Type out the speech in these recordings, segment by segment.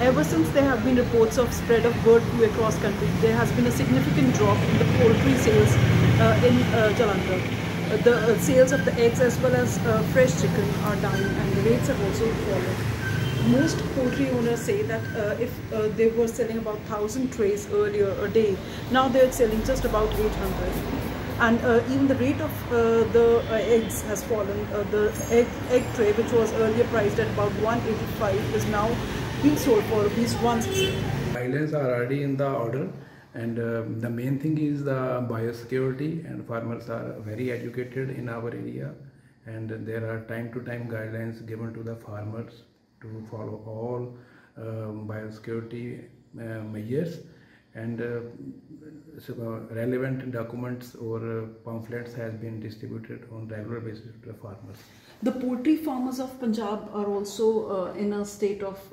Ever since there have been reports of spread of bird flu across country, there has been a significant drop in the poultry sales in Jalandhar. The sales of the eggs as well as fresh chicken are down, and the rates have also fallen. Most poultry owners say that if they were selling about 1,000 trays earlier a day, now they're selling just about 800. And even the rate of the eggs has fallen. The egg tray, which was earlier priced at about 185, is now being sold for rupees 160. Guidelines are already in the order, and the main thing is the biosecurity, and farmers are very educated in our area, and there are time to time guidelines given to the farmers to follow all biosecurity measures, and relevant documents or pamphlets has been distributed on regular basis to the farmers. The poultry farmers of Punjab are also in a state of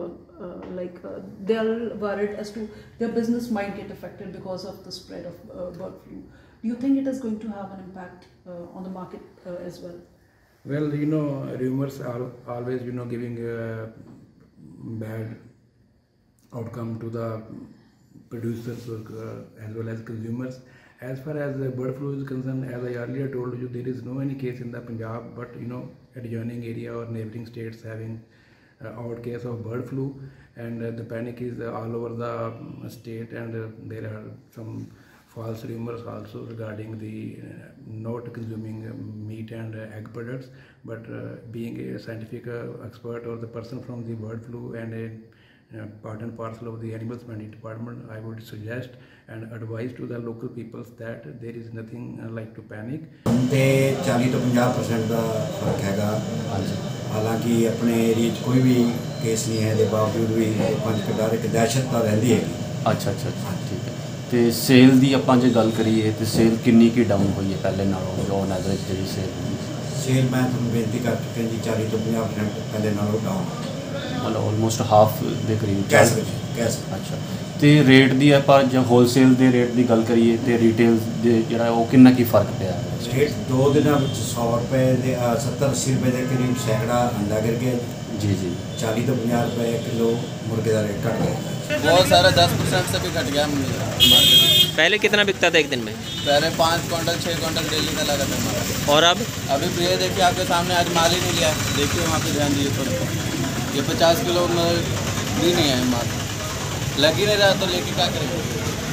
they are worried as to their business might get affected because of the spread of bird flu. Do you think it is going to have an impact on the market as well? Well, rumors are always, giving a bad outcome to the producers as well as consumers. As far as bird flu is concerned, as I earlier told you, there is no any case in the Punjab, but adjoining area or neighboring states having odd case of bird flu, and the panic is all over the state, and there are some false rumors also regarding the not consuming meat and egg products. But being a scientific expert or the person from the bird flu and a part and parcel of the Animal Husbandry Department, I would suggest and advise to the local peoples that there is nothing like to panic. 40 to 50% ਦਾ ਫਰਕ ਹੈਗਾ। ਹਾਲਾਂਕਿ ਆਪਣੇ area 'ਚ ਕੋਈ ਵੀ case ਨਹੀਂ ਹੈ, ਦੇ ਬਾਵਜੂਦ ਵੀ ਪੰਜ ਕਦਾਰ ਇੱਕ ਦਹਿਸ਼ਤ ਤਾਂ ਰਹਿੰਦੀ ਹੈਗੀ। ਅੱਛਾ ਠੀਕ ਹੈ। ਤੇ ਸੇਲ ਦੀ ਆਪਾਂ ਜੇ ਗੱਲ ਕਰੀਏ ਤੇ ਸੇਲ ਕਿੰਨੀ ਕੀ ਡਾਊਨ ਹੋਈ ਹੈ ਪਹਿਲੇ ਨਾਲੋਂ, ਜੋ ਔਨ ਐਵਰੇਜ ਜਿਹੜੀ ਸੇਲ ਮੈਂ ਤੁਹਾਨੂੰ ਬੇਨਤੀ ਕਰ ਚੁੱਕਿਆ ਜੀ, 40 ਤੋਂ 50% ਪਹਿਲੇ ਨਾਲੋਂ ਡਾਊਨ, ਮਤਲਬ ਆਲਮੋਸਟ ਹਾਫ ਦੇ ਕਰੀਬ ਕਹਿ ਸਕਦੇ। ਅੱਛਾ, ਤੇ ਰੇਟ ਦੀ ਆਪਾਂ ਜੇ ਹੋਲਸੇਲ ਦੇ ਰੇਟ ਦੀ ਗੱਲ ਕਰੀਏ ਤੇ ਰੀਟੇਲ ਦੇ ਜਿਹੜਾ ਉਹ ਕਿੰਨਾ ਕੀ ਫਰਕ ਪਿਆ? ਰੇਟ 2 ਦਿਨਾਂ ਵਿੱਚ 100 ਰੁਪਏ ਦੇ 70-80 ਰੁਪਏ ਦੇ ਕਰੀਬ ਸੈਂਕੜਾ ਅੰਡਾ ਗਿਰ ਗਿਆ जी। 40 तो 50 रुपये किलो मुर्गे का रेट घट गया, बहुत सारा 10% से भी घट गया मार्केट। पहले कितना बिकता था एक दिन में? पहले 5 क्विंटल 6 क्विंटल डेली का लगा था हमारा। और अब ये देखिए आपके सामने आज माल ही नहीं लिया, देखिए वहाँ पे ध्यान दीजिए थोड़ा। ये 50 किलो में भी नहीं है माल, लग ही नहीं रहा तो लेके क्या करेंगे?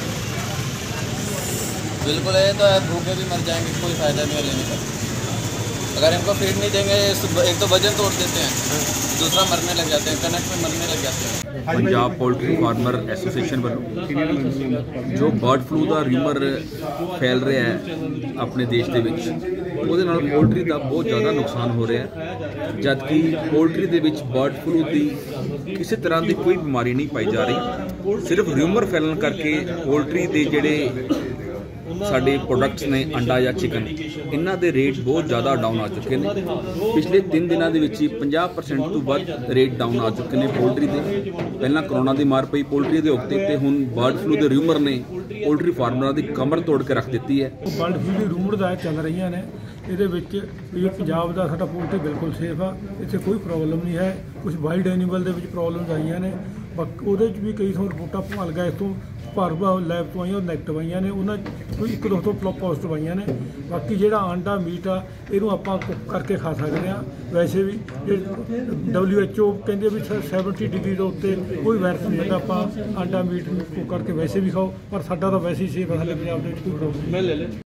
बिल्कुल ये तो है, भूखे भी मर जाएंगे, कोई फ़ायदा नहीं है लेने का। अगर इनको फीड नहीं देंगे, एक तो वजन तोड़ देते हैं, दूसरा मरने लग जाते हैं, कनक में मरने लग जाते हैं। पंजाब पोल्ट्री फार्मर एसोसीएशन वालों जो बर्ड फ्लू का रूमर फैल रहा है अपने देश के ਉਹਦੇ ਨਾਲ पोल्ट्री का बहुत ज़्यादा नुकसान हो रहा है, जबकि पोल्ट्री ਦੇ ਵਿੱਚ बर्ड फ्लू की किसी तरह की कोई बीमारी नहीं पाई जा रही। सिर्फ रूमर फैलन करके पोल्ट्री के ਜਿਹੜੇ ਸਾਡੇ प्रोडक्ट्स ने अंडा या चिकन, इन्हों के रेट बहुत ज़्यादा डाउन आ चुके हैं। पिछले 3 दिनों के 50% तो वध रेट डाउन आ चुके हैं पोल्ट्री के। पहला करोना की मार पई पोल्ट्री के उत्ते, तो हुण बर्ड फ्लू के रूमर ने पोल्ट्री फार्मर की कमर तोड़ के रख दी है। बर्ड फ्लू की रूमर चल रही ने, ये पंजाब का साडा पोल्ट्री बिल्कुल सेफ आ, इत्थे कोई प्रॉब्लम नहीं है। कुछ वाइल्ड एनीमल के प्रॉब्लम आई ने, ਉਹਦੇ 'ਚ ਵੀ ਕਈ ਥਾਂ ਰਿਪੋਰਟਾਂ ਭਲ ਗਏ, ਇੱਥੋਂ ਭਰ ਲੈਬ ਤੋਂ ਆਈਆਂ, ਨੈਗੇਟਿਵ ਆਈਆਂ ਨੇ, ਉਹਨਾਂ ਕੋਈ 1-2 ਤੋਂ ਪੋਜ਼ਿਟਿਵ ਆਈਆਂ ਨੇ। ਬਾਕੀ ਜਿਹੜਾ ਆਂਡਾ ਮੀਟ ਆ ਇਹਨੂੰ ਆਪਾਂ ਕੁੱਕ ਕਰਕੇ ਖਾ ਸਕਦੇ ਹਾਂ। ਵੈਸੇ ਵੀ WHO ਕਹਿੰਦੇ ਵੀ 70 ਡਿਗਰੀ ਦੇ ਉੱਤੇ ਕੋਈ ਵਾਇਰਸ ਨਹੀਂ ਹੁੰਦਾ, ਆਪਾਂ ਆਂਡਾ ਮੀਟ ਨੂੰ ਕੁੱਕ ਕਰਕੇ ਵੈਸੇ ਵੀ ਖਾਓ, ਪਰ ਸਾਡਾ ਤਾਂ ਵੈਸੇ ਹੀ ਸੇਫ ਹੈ, ਹਾਲੇ ਪੰਜਾਬ ਦੇ ਵਿੱਚ ਕੋਈ ਪ੍ਰੋਬਲਮ ਨਹੀਂ।